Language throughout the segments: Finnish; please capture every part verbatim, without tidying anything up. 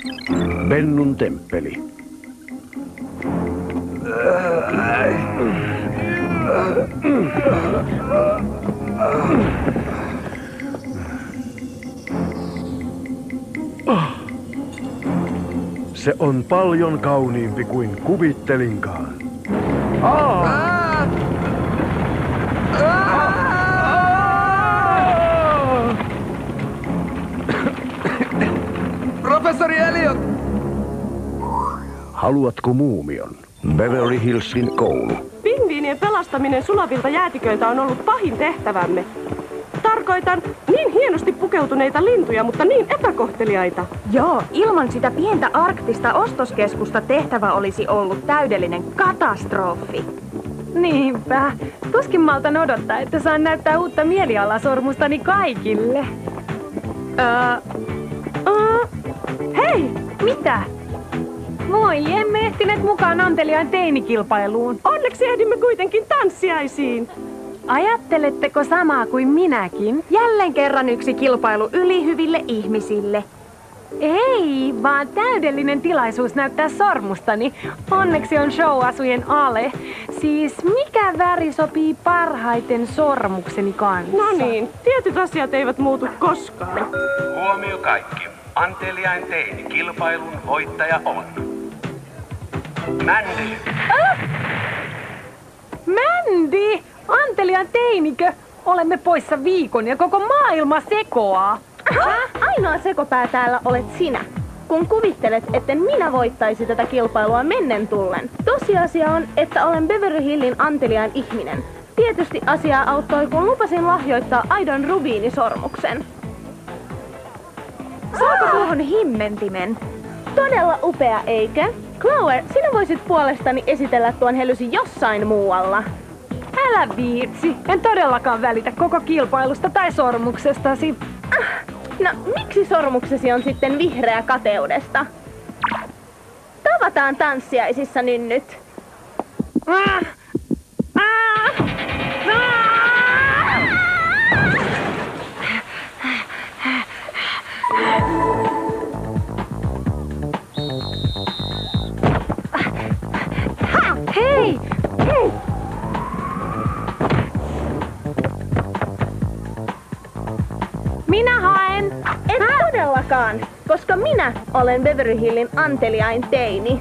Bennun temppeli. Se on paljon kauniimpi kuin kuvittelinkaan. Aa! Professori Elliot! Haluatko muumion? Beverly Hillsin koulu. Pingviinien pelastaminen sulavilta jäätiköiltä on ollut pahin tehtävämme. Tarkoitan niin hienosti pukeutuneita lintuja, mutta niin epäkohteliaita. Joo, ilman sitä pientä arktista ostoskeskusta tehtävä olisi ollut täydellinen katastrofi. Niinpä. Tuskin maltan odottaa, että saan näyttää uutta mielialasormustani kaikille. Öö... Uh, hei! Mitä? Moi, emme ehtineet mukaan anteliaan teinikilpailuun. Onneksi ehdimme kuitenkin tanssiaisiin. Ajatteletteko samaa kuin minäkin? Jälleen kerran yksi kilpailu ylihyville ihmisille. Ei, vaan täydellinen tilaisuus näyttää sormustani. Onneksi on show-asujen ale. Siis mikä väri sopii parhaiten sormukseni kanssa? No niin, tietyt asiat eivät muutu koskaan. Huomio kaikki. Anteliain teini kilpailun voittaja on Mandy. Ah! Mandy! Antelian teinikö? Olemme poissa viikon ja koko maailma sekoaa. Ainoa sekopää täällä olet sinä. Kun kuvittelet, etten minä voittaisi tätä kilpailua mennen tullen. Tosiasia on, että olen Beverly Hillin anteliain ihminen. Tietysti asiaa auttoi, kun lupasin lahjoittaa aidon rubiinisormuksen. Saako tuohon himmentimen? Todella upea, eikö? Clover, sinä voisit puolestani esitellä tuon Helysin jossain muualla. Älä viitsi. En todellakaan välitä koko kilpailusta tai sormuksestasi. Ah, no, miksi sormuksesi on sitten vihreä kateudesta? Tavataan tanssiaisissa nynnyt. Ah! Ah! Ah! Hei! Hei! Minä haen! En Hä? todellakaan, koska minä olen Beverly Hillin anteliain teini.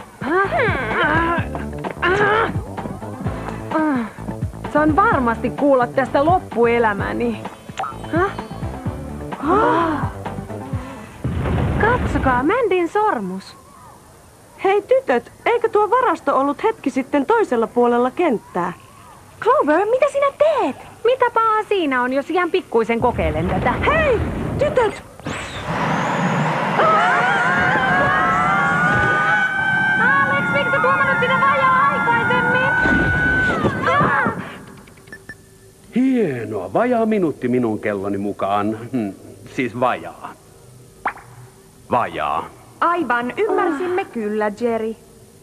Saan varmasti kuulla tästä loppuelämäni. Häh? Oh. Katsokaa, Mandyn sormus. Hei tytöt, eikö tuo varasto ollut hetki sitten toisella puolella kenttää? Clover, mitä sinä teet? Mitä pahaa siinä on, jos ihan pikkuisen kokeilen tätä? Hei, tytöt! Alex, miksi sä tuomannut sitä vajaa aikaisemmin? Hienoa, vajaa minuutti minun kelloni mukaan. Hm, siis vajaa. Vajaa. Aivan, ymmärsimme kyllä, Jerry.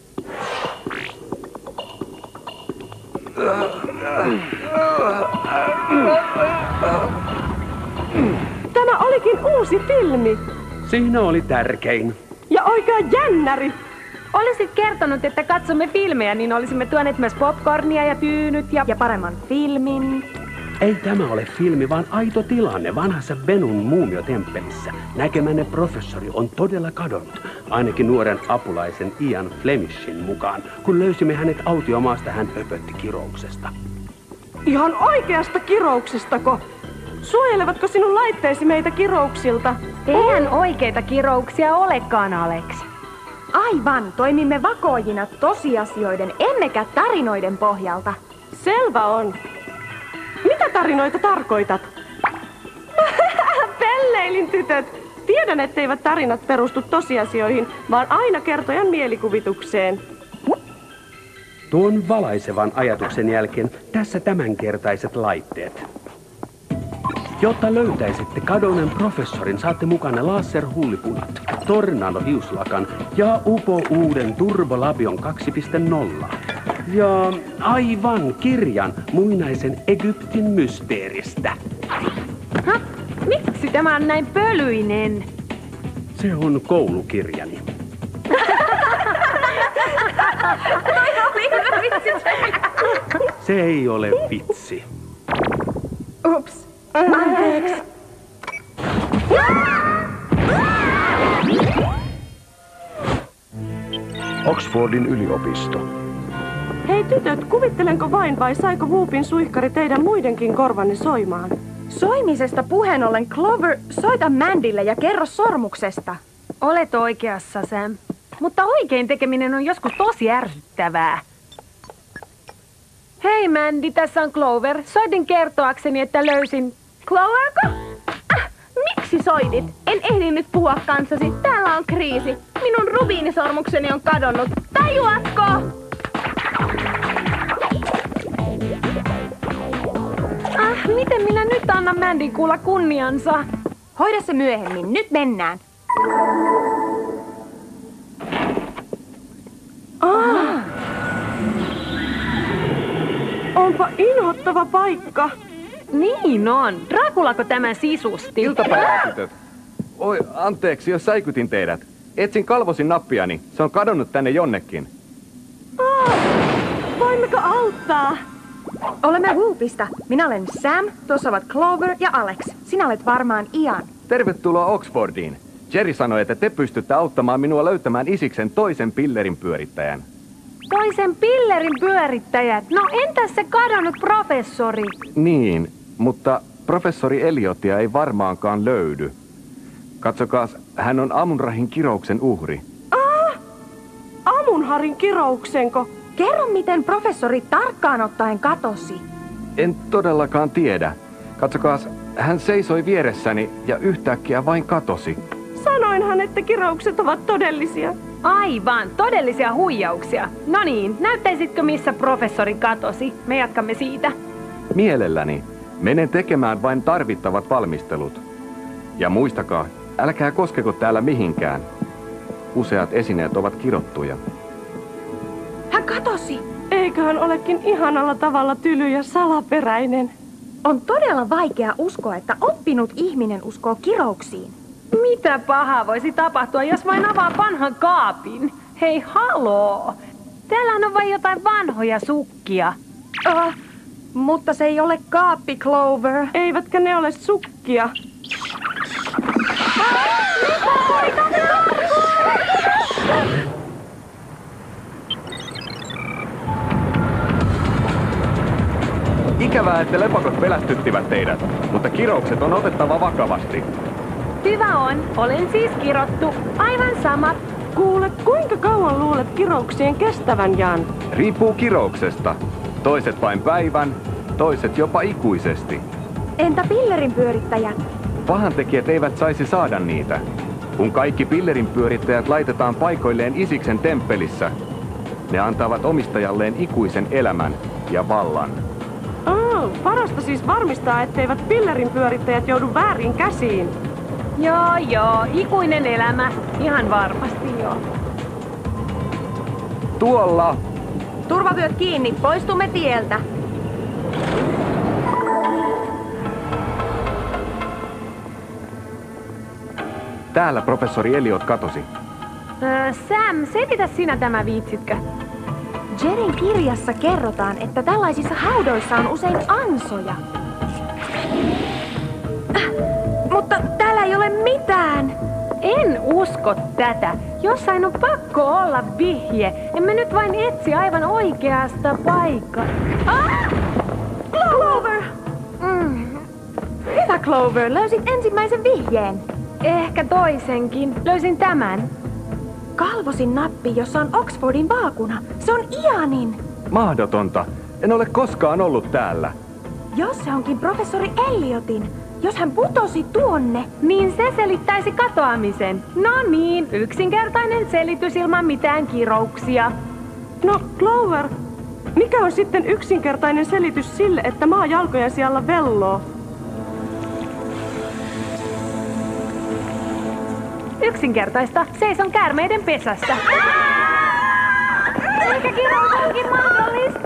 Tämä olikin uusi filmi. Siinä oli tärkein. Ja oikein jännäri. Olisit kertonut, että katsomme filmejä, niin olisimme tuoneet myös popcornia ja tyynyt ja, ja paremman filmin. Ei tämä ole filmi, vaan aito tilanne vanhassa Benun muumiotemppelissä. Näkemänne professori on todella kadonnut. Ainakin nuoren apulaisen Ian Flemishin mukaan. Kun löysimme hänet autiomaasta, hän höpötti kirouksesta. Ihan oikeasta kirouksestako? Suojelevatko sinun laitteesi meitä kirouksilta? Eihän oikeita kirouksia olekaan, Alex. Aivan, toimimme vakoojina tosiasioiden, emmekä tarinoiden pohjalta. Selvä on. Mitä tarinoita tarkoitat? Pelleilin tytöt! Tiedän, etteivät tarinat perustu tosiasioihin, vaan aina kertojan mielikuvitukseen. Tuon valaisevan ajatuksen jälkeen tässä tämänkertaiset laitteet. Jotta löytäisitte kadonneen professorin, saatte mukana laserhullipunat, tornado-hiuslakan ja upo uuden Turbolabion kaksi piste nolla. Ja aivan kirjan muinaisen Egyptin mysteeristä. Hä? Miksi tämä on näin pölyinen? Se on koulukirjani. Se ei ole vitsi. Ups. Anteeksi. Oxfordin yliopisto. Hei tytöt, kuvittelenko vain vai saiko Whoopin suihkari teidän muidenkin korvanne soimaan? Soimisesta puheen ollen, Clover, soita Mandylle ja kerro sormuksesta. Olet oikeassa, Sam. Mutta oikein tekeminen on joskus tosi ärsyttävää. Hei Mandy, tässä on Clover. Soitin kertoakseni, että löysin... Cloverko? Äh, miksi soitit? En ehdi nyt puhua kanssasi. Täällä on kriisi. Minun rubiinisormukseni on kadonnut. Tajuatko? Ah, miten minä nyt annan Mandyn kuulla kunniansa? Hoida se myöhemmin. Nyt mennään. Ah. Onpa inhottava paikka. Niin on. Draculako tämä sisusti? Iltapäivää, tytöt. Oi, anteeksi, jos säikytin teidät. Etsin kalvosin nappiani. Se on kadonnut tänne jonnekin. Ah. Voimmeko auttaa? Olemme Whoopista. Minä olen Sam, tuossa ovat Clover ja Alex. Sinä olet varmaan Ian. Tervetuloa Oxfordiin. Jerry sanoi, että te pystytte auttamaan minua löytämään Isiksen toisen pillerin pyörittäjän. Toisen pillerin pyörittäjät. No entäs se kadonnut professori? Niin, mutta professori Elliotia ei varmaankaan löydy. Katsokaas, hän on Amun-Rahin kirouksen uhri. Ah! Amun-Harin kirouksenko? Kerro, miten professori tarkkaan ottaen katosi. En todellakaan tiedä. Katsokaas, hän seisoi vieressäni ja yhtäkkiä vain katosi. Sanoinhan, että kiroukset ovat todellisia. Aivan, todellisia huijauksia. No niin, näyttäisitkö missä professori katosi? Me jatkamme siitä. Mielelläni. Menen tekemään vain tarvittavat valmistelut. Ja muistakaa, älkää koskeko täällä mihinkään. Useat esineet ovat kirottuja. Hän katosi. Eiköhän olekin ihanalla tavalla tyly ja salaperäinen. On todella vaikea uskoa, että oppinut ihminen uskoo kirouksiin. Mitä pahaa voisi tapahtua, jos vain avaa vanhan kaapin? Hei, haloo! Täällähän on vain jotain vanhoja sukkia. Uh, mutta se ei ole kaappi, Clover. Eivätkä ne ole sukkia. Ikävää, että lepakot pelästyttivät teidät, mutta kiroukset on otettava vakavasti. Hyvä on. Olen siis kirottu. Aivan sama. Kuule, kuinka kauan luulet kirouksien kestävän, Jan? Riippuu kirouksesta. Toiset vain päivän, toiset jopa ikuisesti. Entä pillerin pyörittäjät? Pahantekijät eivät saisi saada niitä. Kun kaikki pillerin pyörittäjät laitetaan paikoilleen Isiksen temppelissä, ne antavat omistajalleen ikuisen elämän ja vallan. Oh, parasta siis varmistaa, etteivät pillerin pyörittäjät joudu väärin käsiin. Joo, joo. Ikuinen elämä. Ihan varmasti joo. Tuolla! Turvavyöt kiinni. Poistumme tieltä. Täällä professori Elliot katosi. Öö, Sam, selitä sinä tämä viitsitkö? Jerryn kirjassa kerrotaan, että tällaisissa haudoissa on usein ansoja. Äh, mutta täällä ei ole mitään. En usko tätä. Jossain on pakko olla vihje. Emme nyt vain etsi aivan oikeasta paikkaa. Ah! Clover! Mm. Hyvä Clover, löysit ensimmäisen vihjeen. Ehkä toisenkin. Löysin tämän. Kalvosin nappi, jossa on Oxfordin vaakuna. Se on Ianin. Mahdotonta. En ole koskaan ollut täällä. Jos se onkin professori Elliotin. Jos hän putosi tuonne. Niin se selittäisi katoamisen. No niin, yksinkertainen selitys ilman mitään kirouksia. No, Clover, mikä on sitten yksinkertainen selitys sille, että maa jalkojen siellä velloo? Yksinkertaista. Seison käärmeiden pesässä. Eikä kirous onkin mahdollista.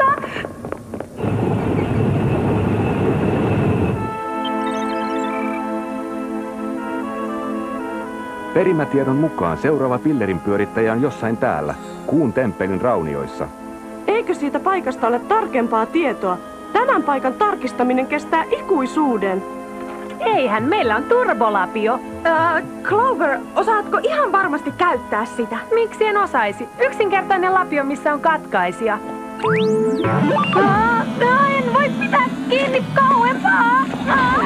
Perimätiedon mukaan seuraava pillerin pyörittäjä on jossain täällä, Kuun temppelin raunioissa. Eikö siitä paikasta ole tarkempaa tietoa? Tämän paikan tarkistaminen kestää ikuisuuden. Eihän, meillä on turbolapio. Äh, Clover, osaatko ihan varmasti käyttää sitä? Miksi en osaisi? Yksinkertainen lapio, missä on katkaisija. Aa, aa, en voi pitää kiinni kauempaa. Aa.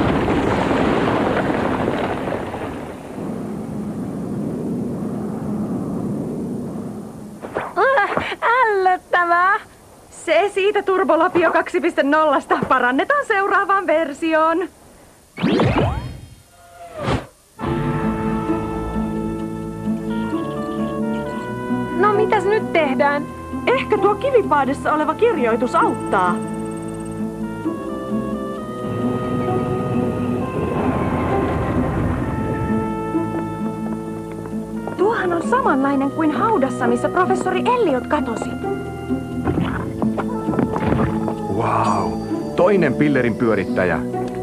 Ah, ällöttävää. Se siitä Turbolapio kaksi piste nolla parannetaan seuraavaan versioon. No mitäs nyt tehdään? Ehkä tuo kivipaadessa oleva kirjoitus auttaa. Tuohan on samanlainen kuin haudassa, missä professori Elliot katosi. Wow, toinen pillerin pyörittäjä.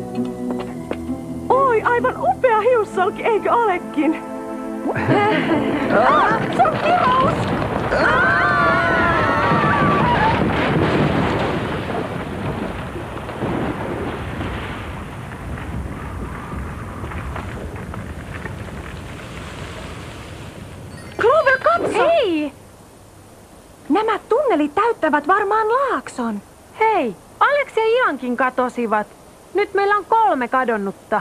Oi, aivan upea hiussalki, eikö olekin? ah, se on kirous! Clover, katso! Hei! Nämä tunnelit täyttävät varmaan laakson. Hei! Alex ja Iankin katosivat. Nyt meillä on kolme kadonnutta.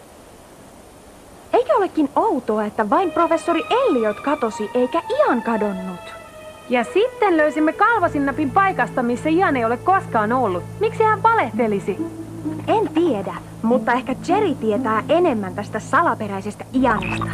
Eikö olekin outoa, että vain professori Elliot katosi eikä Ian kadonnut? Ja sitten löysimme kalvosinnapin paikasta, missä Ian ei ole koskaan ollut. Miksi hän valehtelisi? En tiedä, mutta ehkä Jerry tietää enemmän tästä salaperäisestä Ianista.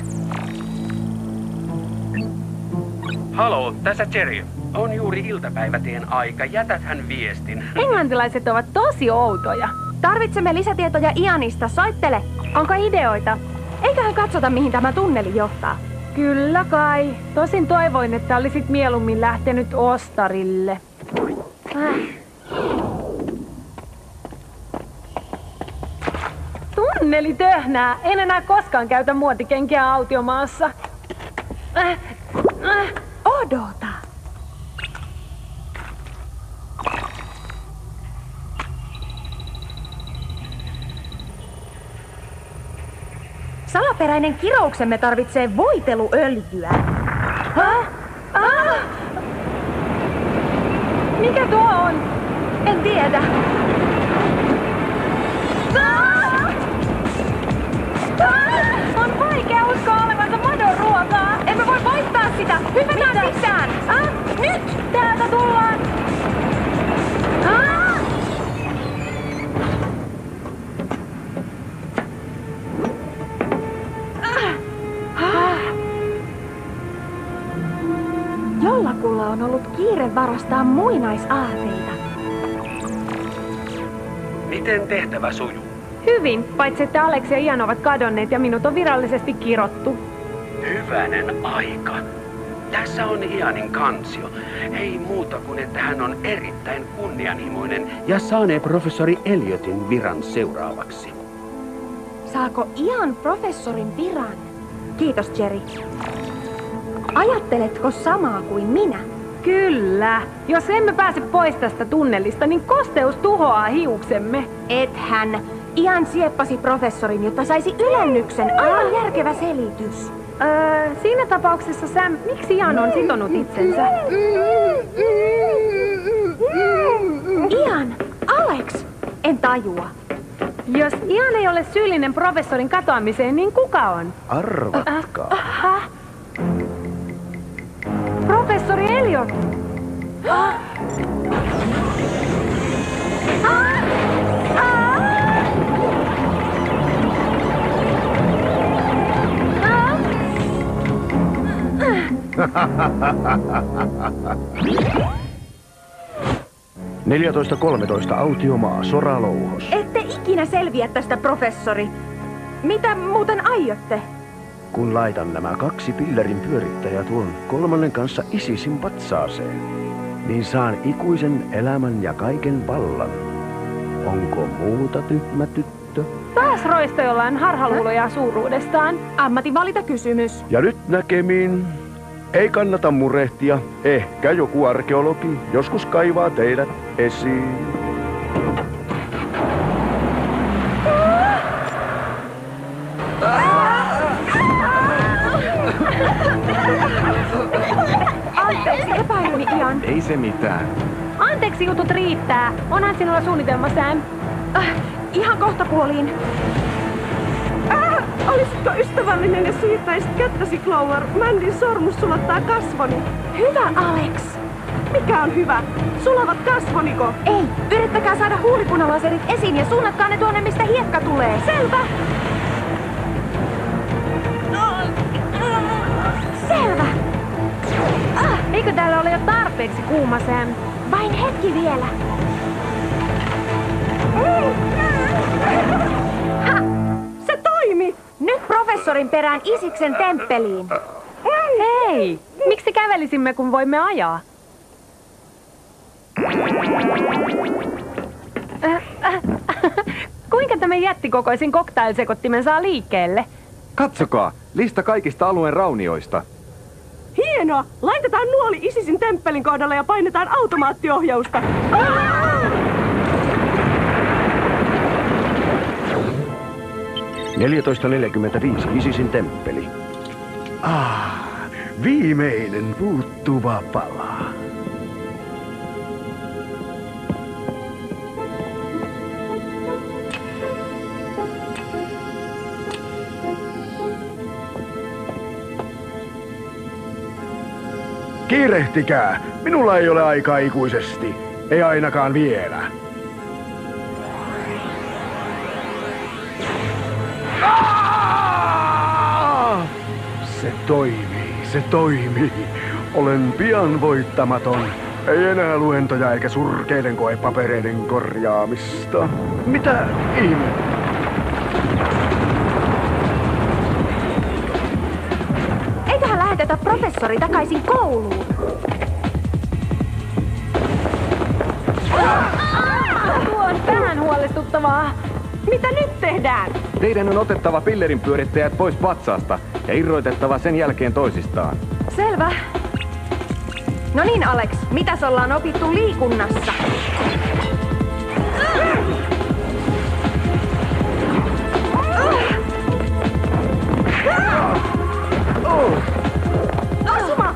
Haloo, tässä Jerry. On juuri iltapäiväteen aika. Jätäthän viestin. Englantilaiset ovat tosi outoja. Tarvitsemme lisätietoja Ianista. Soittele. Onko ideoita? Eiköhän katsota, mihin tämä tunneli johtaa. Kyllä kai. Tosin toivoin, että olisit mieluummin lähtenyt ostarille. Äh. Tunneli töhnää. En enää koskaan käytä muotikenkiä autiomaassa. Äh. Äh. Odota. Salaperäinen kirouksemme tarvitsee voiteluöljyä. Häh? Ah! Mikä tuo on? En tiedä. Ah! Ah! On vaikea uskoa olevansa madon ruokaa. Emme voi voittaa sitä. Hypätään Mitä? sisään. Ah, nyt! Täältä tullaan! Ah! Jollakulla on ollut kiire varastaa muinaisaarteita. Miten tehtävä sujuu? Hyvin, paitsi että Alex ja Ian ovat kadonneet ja minut on virallisesti kirottu. Hyvänen aika. Tässä on Ianin kansio. Ei muuta kuin, että hän on erittäin kunnianhimoinen ja saanee professori Elliotin viran seuraavaksi. Saako Ian professorin viran? Kiitos, Jerry. Ajatteletko samaa kuin minä? Kyllä. Jos emme pääse pois tästä tunnelista, niin kosteus tuhoaa hiuksemme. Ethän. Ian sieppasi professorin, jotta saisi ylennyksen. Aivan järkevä selitys. Öö, siinä tapauksessa Sam, miksi Ian on sitonut itsensä? Ian! Alex! En tajua. Jos Ian ei ole syyllinen professorin katoamiseen, niin kuka on? Arvatkaa. Äh, äh, Professori Elliot! Ah! Ah! Ah! neljätoista kolmetoista autiomaa, soralouhos. Ette ikinä selviä tästä, professori. Mitä muuten aiotte? Kun laitan nämä kaksi pillerin pyörittäjää tuon kolmannen kanssa ISISin patsaaseen, niin saan ikuisen elämän ja kaiken vallan. Onko muuta, tyhmä tyttö? tyttö. Taas roisto jollain harhaluuloja suuruudestaan. Ammatinvalinta kysymys. Ja nyt näkemiin. Ei kannata murehtia. Ehkä joku arkeologi joskus kaivaa teidät esiin. Anteeksi, epäilyni Ian. Ei se mitään. Anteeksi, jutut riittää. Onhan sinulla suunnitelma, Sam? Äh, ihan kohta puoliin. Äh, olisitko ystävällinen ja siirtäisit kättäsi, Clover? Mandyn sormus sulattaa kasvoni. Hyvä, Alex. Mikä on hyvä? Sulavat kasvoniko? Ei, yrittäkää saada huulipunalaserit esiin ja suunnatkaa ne tuonne, mistä hiekka tulee. Selvä! Selvä. Ah, eikö täällä ole jo tarpeeksi kuuma, Sam? Vain hetki vielä. Ha! Se toimi! Nyt professorin perään Isiksen temppeliin. Hei, miksi kävelisimme, kun voimme ajaa? Äh, äh, kuinka tämän jättikokoisin cocktailsekottimen saa liikkeelle? Katsokaa, lista kaikista alueen raunioista. Hienoa! Laitetaan nuoli Isisin temppelin kohdalle ja painetaan automaattiohjausta. neljätoista neljäkymmentäviisi Isisin temppeli. Ah, viimeinen puuttuva pala. Kiirehtikää! Minulla ei ole aikaa ikuisesti. Ei ainakaan vielä. Aaah! Se toimii, se toimii. Olen pian voittamaton. Ei enää luentoja eikä surkeiden koepapereiden korjaamista. Mitä ihmettä? Eiköhän lähetetä professori takaisin kouluun. Tuo on vähän huolestuttavaa. Mitä nyt tehdään? Teidän on otettava pillerin pyörittäjät pois vatsaasta ja irrotettava sen jälkeen toisistaan. Selvä. No niin, Alex, mitäs ollaan opittu liikunnassa? Asuma!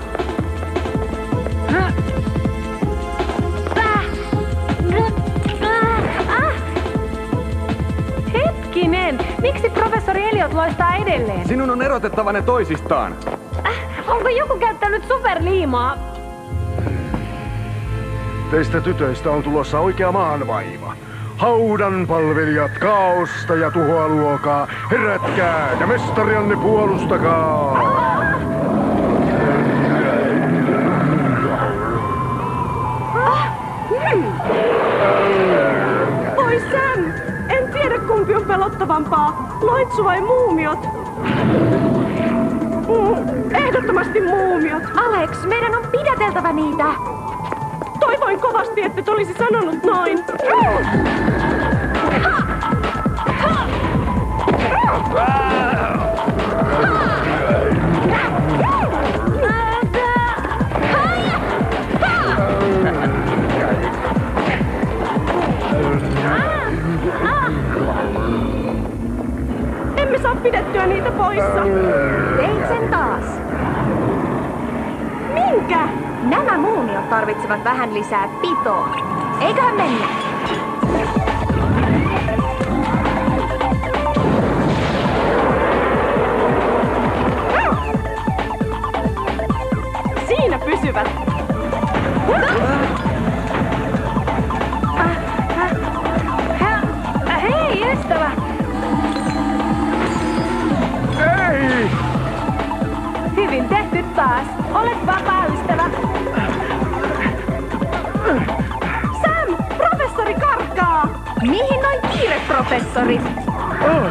Hetkinen, miksi professori Elliot loistaa edelleen? Sinun on erotettava ne toisistaan. Äh, onko joku käyttänyt superliimaa? Teistä tytöistä on tulossa oikea maanvaiva. Haudan palvelijat, kaaosta ja tuhoa luokaa. Herätkää ja mestarianne puolustakaa. Oi Sam! En tiedä kumpi on pelottavampaa. Loitsu vai muumiot? Mm, ehdottomasti muumiot. Alex, meidän on pidäteltävä niitä. Toivoin kovasti, että et olisi sanonut noin. Emme saa pidettyä niitä poissa. Teit sen taas. Minkä? Nämä muumiot tarvitsevat vähän lisää pitoa. Eiköhän mennä? Siinä pysyvät. Hei, ystävä! Ei! Hyvin tehty taas. Olet vapaa, ystävä. Sam! Professori karkaa! Mihin noin kiire, professori? Oh.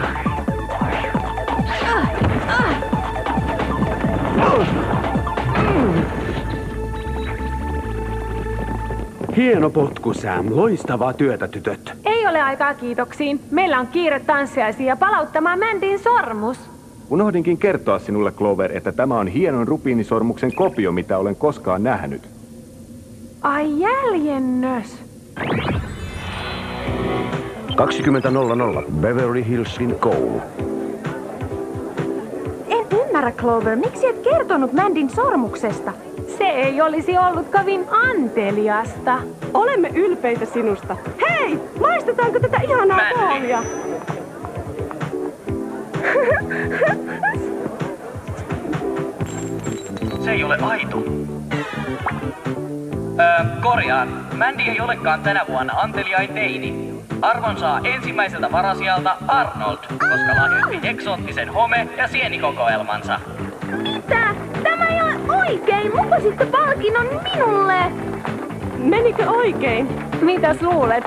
Hieno potku, Sam. Loistavaa työtä, tytöt. Ei Ei ole aikaa kiitoksiin. Meillä on kiire tanssiaisiin ja palauttamaan Mandyn sormus. Unohdinkin kertoa sinulle, Clover, että tämä on hienon rubiinisormuksen kopio, mitä olen koskaan nähnyt. Ai jäljennös. kaksikymmentä nolla nolla Beverly Hillsin koulu. En ymmärrä, Clover. Miksi et kertonut Mandyn sormuksesta? Se ei olisi ollut kovin anteliasta. Olemme ylpeitä sinusta. Hei, maistetaanko tätä ihanaa koolia? Se ei ole aito. Öö, korjaan. Mandy ei olekaan tänä vuonna anteliain teini. Arvon saa ensimmäiseltä varasijalta Arnold, koska lahjoitti eksoottisen home- ja sienikokoelmansa. Mitä? Tämä ei ole oikein! Lupasitte palkinnon minulle! Menikö oikein? Mitäs luulet?